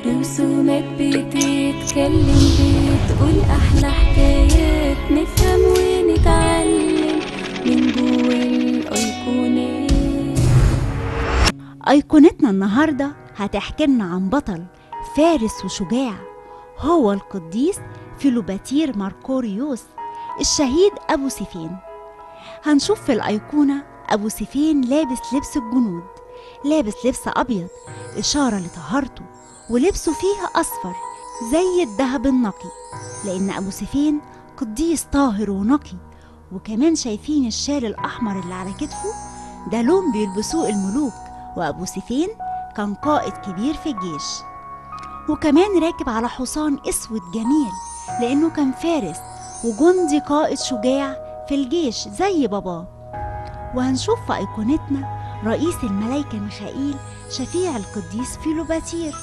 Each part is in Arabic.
رسومات بتتكلم، بتقول أحلى حكايات، نفهم ونتعلم من جوه الأيقونات. أيقونتنا النهاردة هتحكي لنا عن بطل فارس وشجاع، هو القديس فيلوباتير ماركوريوس الشهيد أبو سيفين. هنشوف في الأيقونة أبو سيفين لابس لبس الجنود، لابس لبس أبيض إشارة لطهارته، ولبسه فيه أصفر زي الذهب النقي، لأن أبو سيفين قديس طاهر ونقي. وكمان شايفين الشال الأحمر اللي على كتفه، ده لون بيلبسوه الملوك، وأبو سيفين كان قائد كبير في الجيش. وكمان راكب على حصان أسود جميل، لأنه كان فارس وجندي قائد شجاع في الجيش زي باباه. وهنشوف في أيقونتنا رئيس الملايكة ميخائيل شفيع القديس فيلوباتير.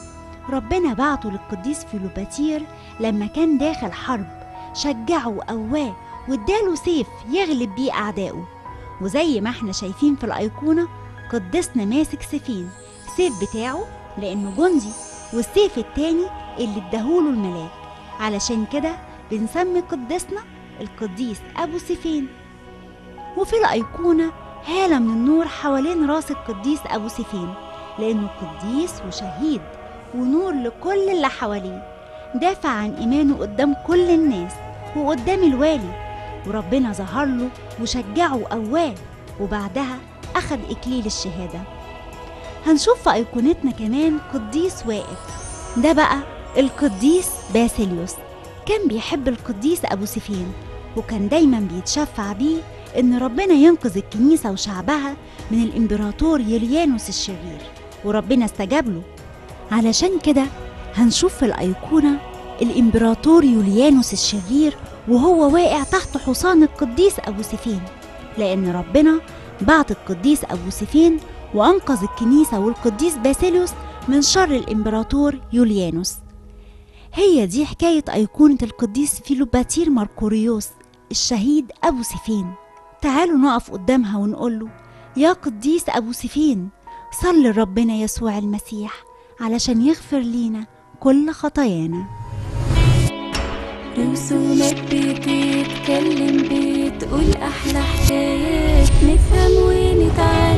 ربنا بعته للقديس فيلوباتير لما كان داخل حرب، شجعه وقواه واداله سيف يغلب بيه أعدائه. وزي ما احنا شايفين في الأيقونة، قدسنا ماسك سيفين، سيف بتاعه لأنه جندي، والسيف التاني اللي اداهوله الملاك. علشان كده بنسمي قدسنا القديس أبو سيفين. وفي الأيقونة هالة من النور حوالين راس القديس أبو سيفين، لأنه قديس وشهيد ونور لكل اللي حواليه، دافع عن إيمانه قدام كل الناس وقدام الوالي، وربنا ظهر له وشجعه وقواه، وبعدها أخذ إكليل الشهادة. هنشوف في أيقونتنا كمان قديس واقف، ده بقى القديس باسيليوس. كان بيحب القديس أبو سيفين، وكان دايما بيتشفع بيه إن ربنا ينقذ الكنيسة وشعبها من الإمبراطور يوليانوس الشرير، وربنا استجاب له. علشان كده هنشوف في الأيقونة الإمبراطور يوليانوس الشرير وهو واقع تحت حصان القديس أبو سيفين، لأن ربنا بعت القديس أبو سيفين وأنقذ الكنيسة والقديس باسيليوس من شر الإمبراطور يوليانوس. هي دي حكاية أيقونة القديس فيلوباتير ماركوريوس الشهيد أبو سيفين. تعالوا نقف قدامها ونقوله: يا قديس أبو سيفين، صل لربنا يسوع المسيح علشان يغفر لينا كل خطايانا. رسومات بتتكلم، بتقول أحلى حكايات، نفهم ونتعلم